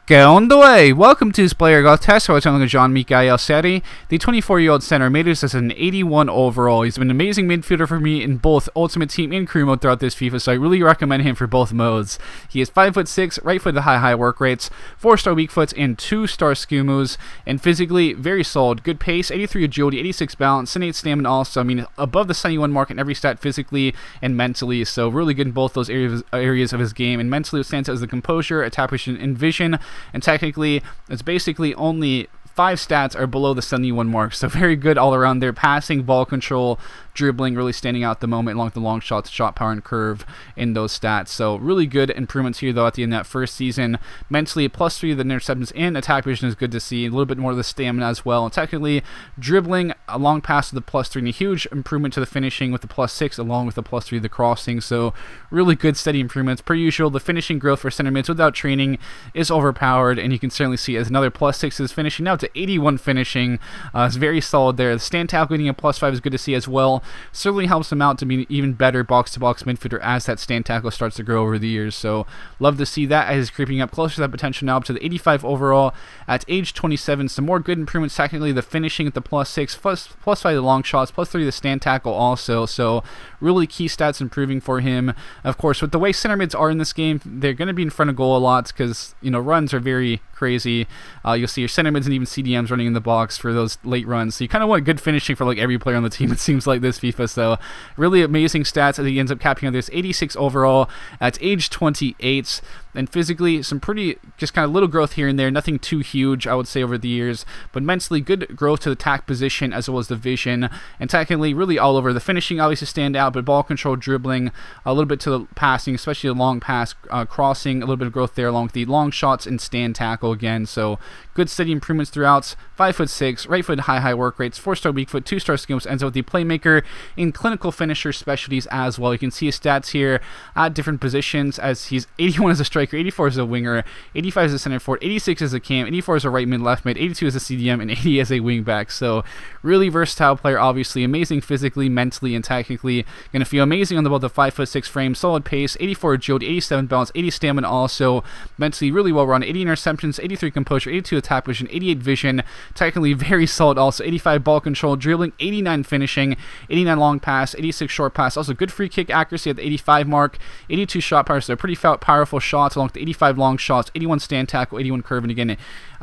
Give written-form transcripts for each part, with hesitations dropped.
Get on the way! Welcome to this player golf test. I was talking to Michaël Seri. The 24-year-old center made us as an 81 overall. He's been an amazing midfielder for me in both Ultimate Team and Career Mode throughout this FIFA, so I really recommend him for both modes. He is 5'6", right foot with high work rates, 4-star weak foots, and 2-star skill moves. And physically, very solid. Good pace, 83 agility, 86 balance, 78 stamina also. I mean, above the 71 mark in every stat physically and mentally, so really good in both those areas of his game. And mentally, it stands out as the composure, attack precision, and vision. And technically, it's basically only 5 stats are below the 71 mark, so very good all around there. Passing, ball control, dribbling really standing out at the moment along the long shots, shot power, and curve in those stats. So really good improvements here though at the end of that first season. Mentally, +3 of the interceptions and attack vision is good to see. A little bit more of the stamina as well. And technically, dribbling, a long pass with the +3 and a huge improvement to the finishing with the +6 along with the +3 of the crossing. So really good steady improvements. Per usual, the finishing growth for center mids without training is overpowered, and you can certainly see as another +6 is finishing now to 81 finishing. It's very solid there. The stand tackle getting a +5 is good to see as well. Certainly helps him out to be an even better box-to-box midfielder as that stand tackle starts to grow over the years. So love to see that as he's creeping up closer to that potential now up to the 85 overall at age 27. Some more good improvements technically. The finishing at the +6, +5 the long shots, +3 the stand tackle also. So really key stats improving for him. Of course, with the way center mids are in this game, they're going to be in front of goal a lot because, you know, runs are very crazy. You'll see your center mids and even CDMs running in the box for those late runs. So you kind of want good finishing for like every player on the team, it seems like, this FIFA. So really amazing stats as he ends up capping on this 86 overall at age 28. And physically, some pretty just kind of little growth here and there. Nothing too huge, I would say, over the years. But mentally, good growth to the attack position as well as the vision. And technically, really all over. The finishing obviously stand out, but ball control, dribbling, a little bit to the passing, especially the long pass, crossing, a little bit of growth there along with the long shots and stand tackle again. So good steady improvements throughout. 5'6", right foot high work rates, 4-star weak foot, 2-star skills, ends up with the playmaker in clinical finisher specialties as well. You can see his stats here at different positions as he's 81 as a striker, 84 as a winger, 85 as a center forward, 86 as a cam, 84 as a right mid, left mid, 82 as a CDM, and 80 as a wingback. So really versatile player, obviously amazing physically, mentally, and technically. Going to feel amazing on the ball, the 5'6" frame, solid pace, 84 agility, 87 balance, 80 stamina also. Mentally really well run, 80 interceptions, 83 composure, 82 attack vision, 88 vision. Technically very solid also, 85 ball control, dribbling, 89 finishing, 89 long pass, 86 short pass. Also good free kick accuracy at the 85 mark, 82 shot power, so they're pretty powerful shots along with the 85 long shots, 81 stand tackle, 81 curve, and again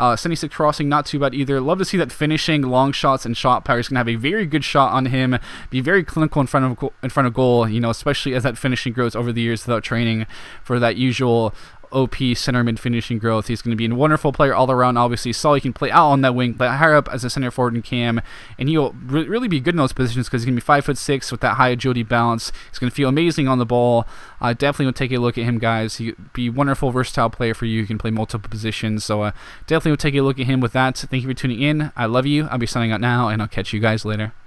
76 crossing, not too bad either. Love to see that finishing, long shots, and shot power. He's going to have a very good shot on him, be very clinical in front of goal, you know, especially as that finishing grows over the years without training for that usual OP center mid finishing growth. He's going to be a wonderful player all around. Obviously, saw he can play out on that wing, play higher up as a center forward and cam, and he'll really be good in those positions because he's going to be 5'6" with that high agility balance. He's going to feel amazing on the ball. Definitely will take a look at him, guys. He'll be a wonderful, versatile player for you. He can play multiple positions, so definitely will take a look at him with that. Thank you for tuning in. I love you. I'll be signing out now, and I'll catch you guys later.